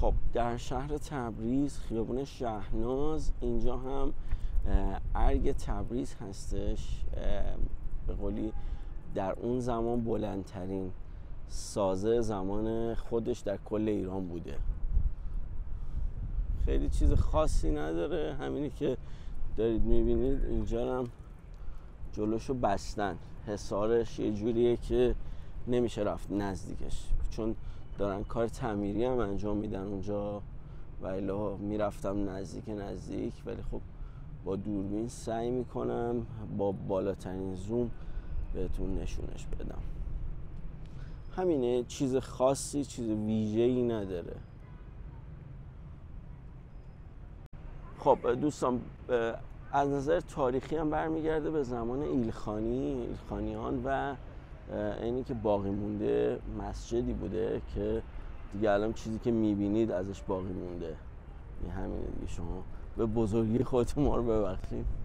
خب در شهر تبریز خیابون شهناز، اینجا هم ارگ تبریز هستش. به قولی در اون زمان بلندترین سازه زمان خودش در کل ایران بوده. خیلی چیز خاصی نداره، همینی که دارید میبینید. اینجا هم جلوشو بستن، حصارش یه جوریه که نمیشه رفت نزدیکش، چون دارن کار تعمیری هم انجام میدن اونجا و الا میرفتم نزدیک، ولی خب با دوربین سعی میکنم با بالاترین زوم بهتون نشونش بدم. همینه، چیز خاصی، چیز ویژه‌ای نداره. خب دوستان، از نظر تاریخی هم برمیگرده به زمان ایلخانیان و اینی که باقی مونده مسجدی بوده که دیگه الان چیزی که میبینید ازش باقی مونده. این همینه دیگه، شما به بزرگی خودتون ما رو ببخشید.